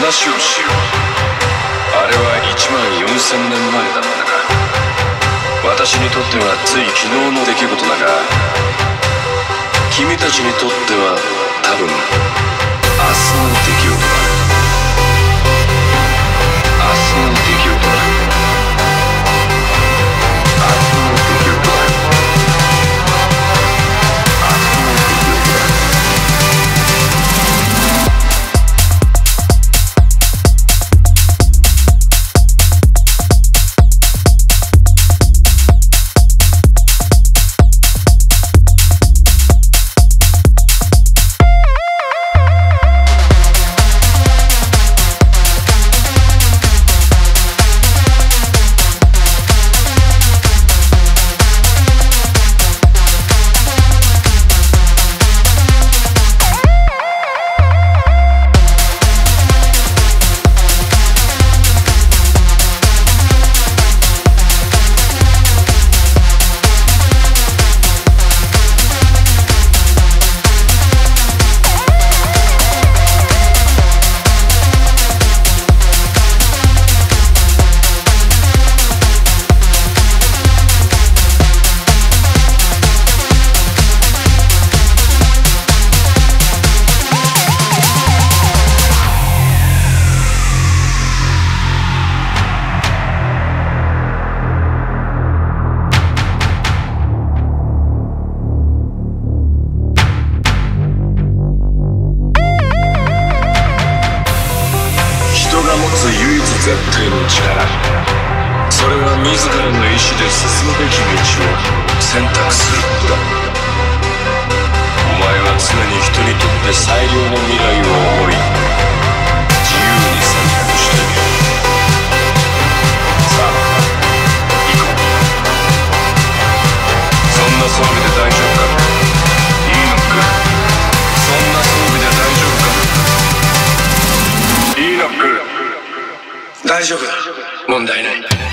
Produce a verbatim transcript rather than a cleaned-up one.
話をしよう。あれはいちまんよんせんねんまえだったが、私にとってはつい昨日の出来事だが、君たちにとっては多分明日の出来事だ。明日の出来事だ。明日の出来事だ。唯一絶対の力、それは自らの意志で進むべき道を選択することだ。お前は常に人にとって最良の未来を思い、自由に選択している。さあ行こう。そんな装備で大丈夫か。いいのか。そんな装備で大丈夫か。いいのか。大丈夫だ。問題ない。